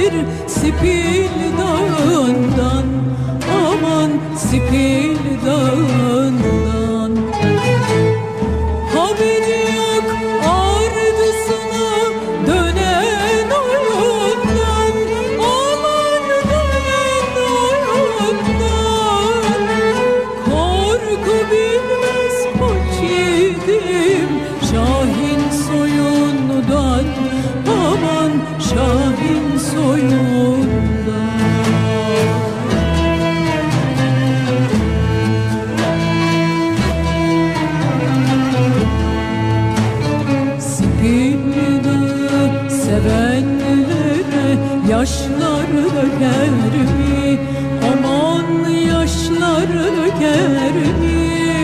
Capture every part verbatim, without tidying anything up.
gelir Sipil Dağı'ndan, aman Sipil Dağı'ndan. Haberi yok ardısına dönen oyundan, aman dönen oyundan. Korku bilmez koç yiğidim Şahin soyundan, aman Şahin soyundan. Sipil Dağı sevenlere yaşlar döker mi? Aman yaşlar döker mi?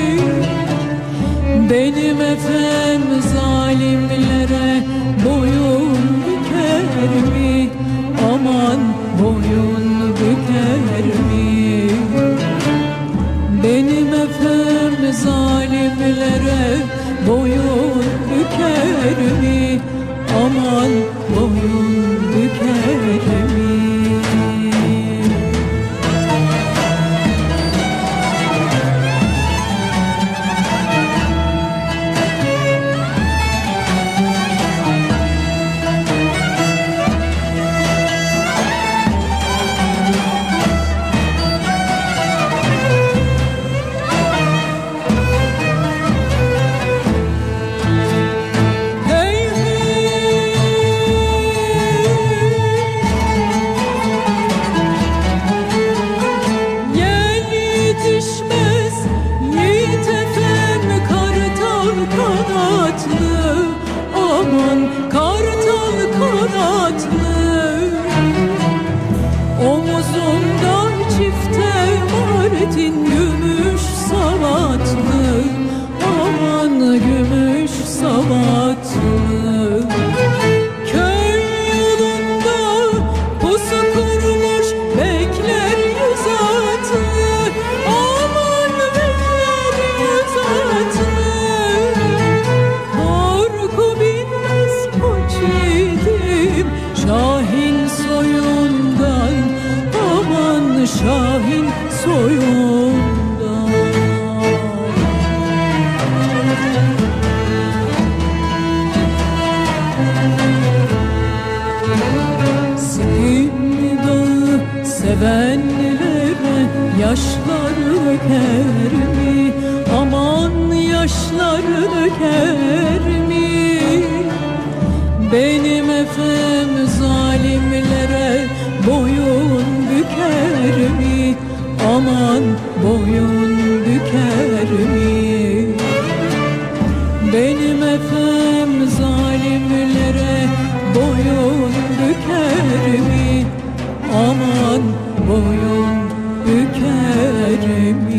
Benim efem zalimlere boyun büker mi? Aman boyun büker mi? Benim efem zalimlere boyun büker mi? Aman boyun büker mi? Aman kartal kanatlı, omuzumda çifte martin gümüş salatlı, aman gümüş salatlı. Köy yolunda pusu kurmuş bekler yüz atlı, aman bekler yüz atlı. Şahin soyundan, aman Şahin soyundan. Sipil Dağı sevenlere yaşlar döker mi? Aman yaşlar döker mi? Benim efem zalimlere boyun büker mi? Aman boyun büker mi? Benim efem zalimlere boyun büker mi? Aman boyun büker mi?